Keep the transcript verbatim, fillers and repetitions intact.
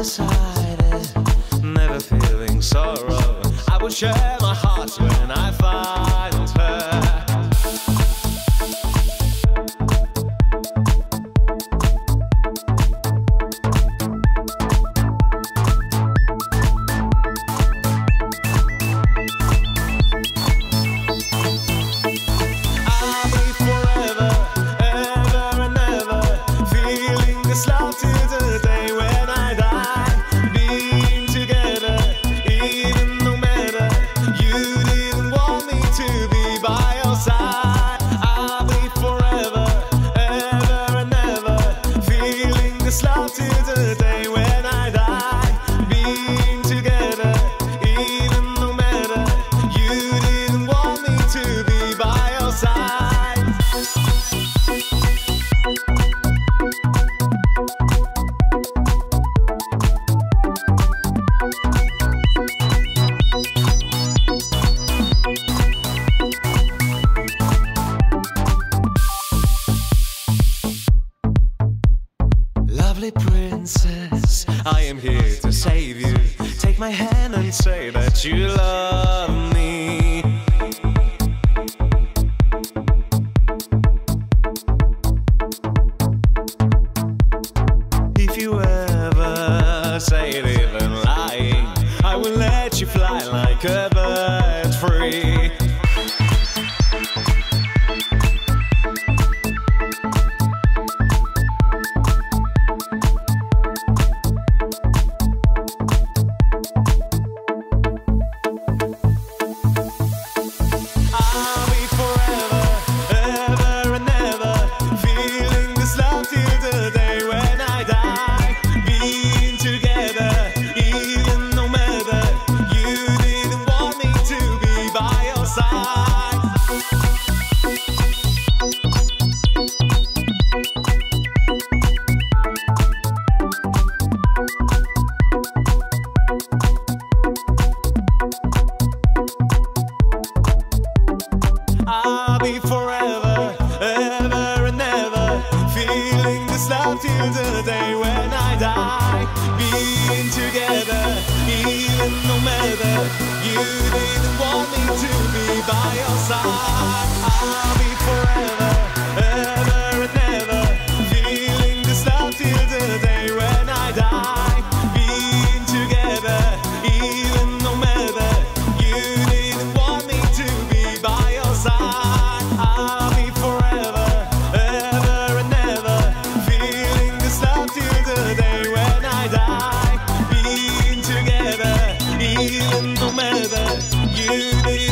decided, never feeling sorrow. I will share my heart when I find her. Princess, I am here to save you. Take my hand and say that you love me. If you ever say it even lying, I will let you fly like a bird free. I'll be forever, ever and ever, feeling this love till the day when I die. Being together, even no matter, you didn't want me to be by your side. I'll be forever, ever and ever, feeling this love till the day when I die. Being together, even no matter, you didn't want me to be by your side. I'll be forever, ever and ever, feeling this love till the day when I die. Being together, even no matter, you didn't